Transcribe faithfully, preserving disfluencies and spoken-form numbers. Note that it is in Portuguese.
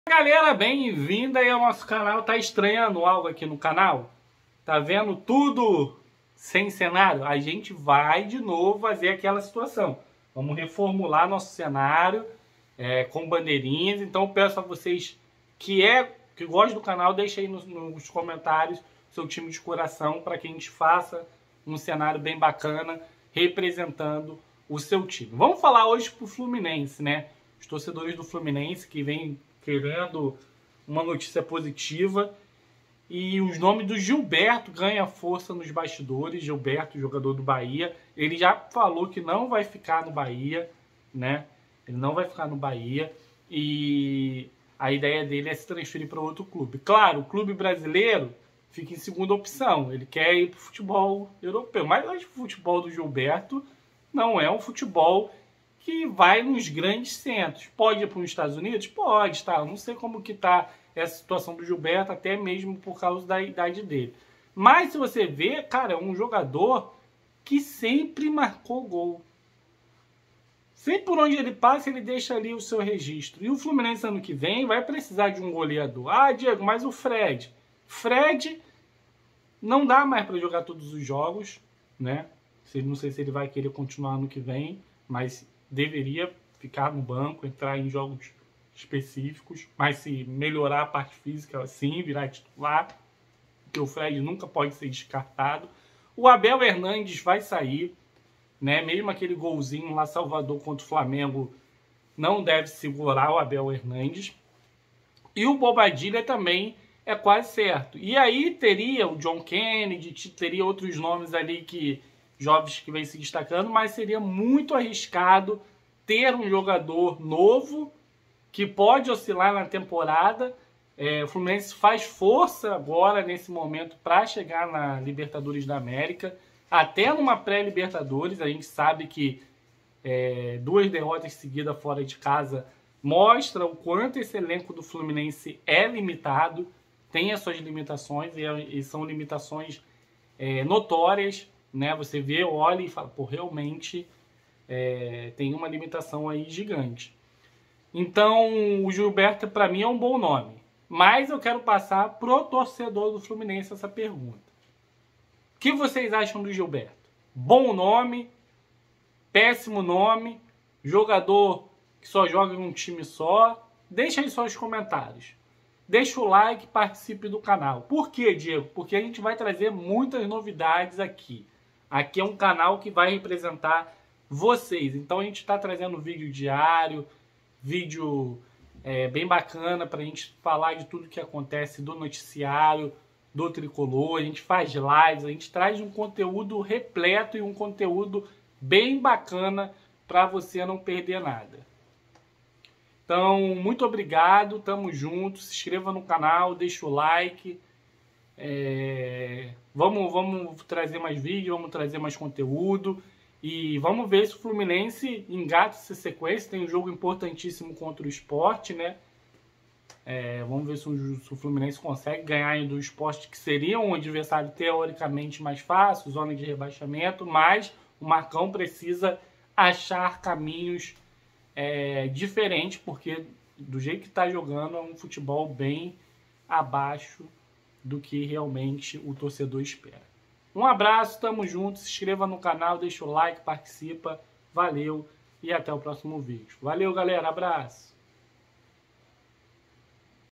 Galera, bem-vinda aí ao nosso canal. Tá estranhando algo aqui no canal? Tá vendo tudo sem cenário? A gente vai de novo fazer aquela situação. Vamos reformular nosso cenário é, com bandeirinhas. Então eu peço a vocês que é que gostam do canal, deixem aí nos, nos comentários seu time de coração para que a gente faça um cenário bem bacana representando o seu time. Vamos falar hoje pro Fluminense, né? Os torcedores do Fluminense que vêm querendo uma notícia positiva. E os nomes do Gilberto ganha força nos bastidores. Gilberto, jogador do Bahia, ele já falou que não vai ficar no Bahia, né? Ele não vai ficar no Bahia e a ideia dele é se transferir para outro clube. Claro, o clube brasileiro fica em segunda opção. Ele quer ir para o futebol europeu, mas eu acho que o futebol do Gilberto não é um futebol que vai nos grandes centros. Pode ir para os Estados Unidos? Pode, tá? Eu não sei como que tá essa situação do Gilberto, até mesmo por causa da idade dele. Mas se você vê, cara, é um jogador que sempre marcou gol. Sempre por onde ele passa, ele deixa ali o seu registro. E o Fluminense ano que vem vai precisar de um goleador. Ah, Diego, mas o Fred. Fred não dá mais para jogar todos os jogos, né? Não sei se ele vai querer continuar ano que vem, mas deveria ficar no banco, entrar em jogos específicos, mas se melhorar a parte física, sim, virar titular, porque o Fred nunca pode ser descartado. O Abel Hernandes vai sair, né? Mesmo aquele golzinho lá Salvador contra o Flamengo não deve segurar o Abel Hernandes. E o Bobadilha também é quase certo. E aí teria o John Kennedy, teria outros nomes ali que jovens que vêm se destacando, mas seria muito arriscado ter um jogador novo que pode oscilar na temporada. É, o Fluminense faz força agora, nesse momento, para chegar na Libertadores da América, até numa pré-Libertadores. A gente sabe que é, duas derrotas seguidas fora de casa mostra o quanto esse elenco do Fluminense é limitado, tem as suas limitações, e, e são limitações é, notórias, né? Você vê, olha e fala, pô, realmente é, tem uma limitação aí gigante. Então, o Gilberto, para mim, é um bom nome. Mas eu quero passar pro torcedor do Fluminense essa pergunta. O que vocês acham do Gilberto? Bom nome? Péssimo nome? Jogador que só joga em um time só? Deixa aí seus comentários. Deixa o like e participe do canal. Por quê, Diego? Porque a gente vai trazer muitas novidades aqui. Aqui é um canal que vai representar vocês. Então a gente está trazendo vídeo diário, vídeo é, bem bacana para a gente falar de tudo que acontece do noticiário, do Tricolor. A gente faz lives, a gente traz um conteúdo repleto e um conteúdo bem bacana para você não perder nada. Então, muito obrigado, tamo junto, se inscreva no canal, deixa o like. É... Vamos, vamos trazer mais vídeo, vamos trazer mais conteúdo. E vamos ver se o Fluminense engata essa sequência. Tem um jogo importantíssimo contra o Sport, né? É, vamos ver se o, se o Fluminense consegue ganhar do Sport, que seria um adversário teoricamente mais fácil, zona de rebaixamento, mas o Marcão precisa achar caminhos é, diferentes, porque do jeito que está jogando é um futebol bem abaixo do que realmente o torcedor espera. Um abraço, tamo junto, se inscreva no canal, deixa o like, participa, valeu e até o próximo vídeo. Valeu, galera, abraço!